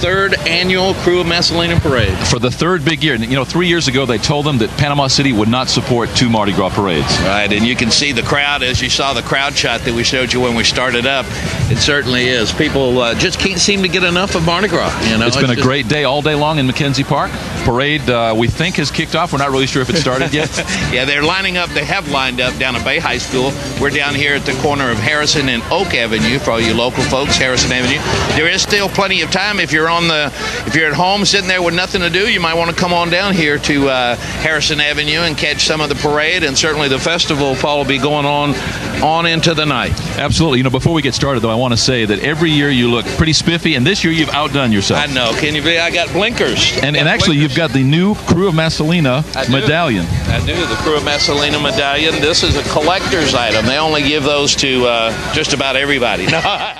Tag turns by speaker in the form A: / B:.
A: third annual Crew of Messalina Parade.
B: For the third big year. And, you know, 3 years ago, they told them that Panama City would not support 2 Mardi Gras parades.
A: Right, and you can see the crowd as you saw the crowd shot that we showed you when we started up. It certainly is. People just can't seem to get enough of Mardi Gras. You know,
B: it's been a great day all day long in McKenzie Park. Parade, we think, has kicked off. We're not really sure if it started yet.
A: Yeah, they're lining up. They have lined up down at Bay High School. We're down here at the corner of Harrison and Oak Avenue for all you local folks, Harrison Avenue. There is still plenty of time. If you're at home sitting there with nothing to do, you might want to come on down here to Harrison Avenue and catch some of the parade, and certainly the festival, Paul, will be going on into the night.
B: Absolutely. You know, before we get started, though, I want to say that every year you look pretty spiffy, and this year you've outdone yourself.
A: I know. Can you believe I got blinkers?
B: And actually, you've got the new Crew of Messalina medallion.
A: I do. The Crew of Messalina medallion. This is a collector's item. They only give those to just about everybody.